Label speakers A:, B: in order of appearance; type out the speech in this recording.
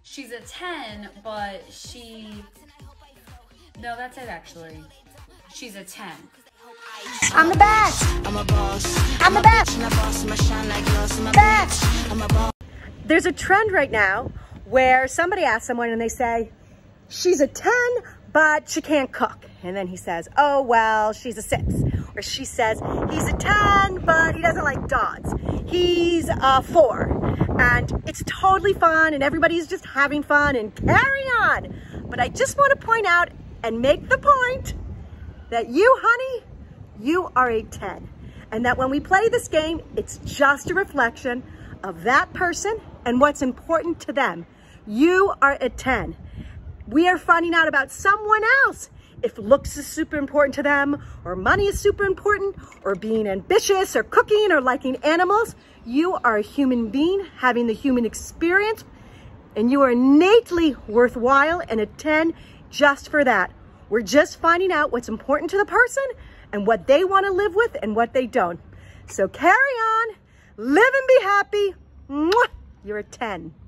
A: She's a 10, but no, that's it actually. She's a 10.
B: I'm the best. I'm a boss. I'm the best. Best. There's a trend right now where somebody asks someone and they say, she's a 10, but she can't cook. And then he says, oh, well, she's a 6. Or she says, he's a 10, but he doesn't like dogs. He's a 4. And it's totally fun and everybody's just having fun and carry on. But I just want to point out and make the point that you, honey, you are a 10. And that when we play this game, it's just a reflection of that person and what's important to them. You are a 10. We are finding out about someone else. If looks is super important to them, or money is super important, or being ambitious, or cooking, or liking animals, you are a human being having the human experience, and you are innately worthwhile and a 10 just for that. We're just finding out what's important to the person and what they want to live with and what they don't. So carry on, live and be happy. Mwah! You're a 10.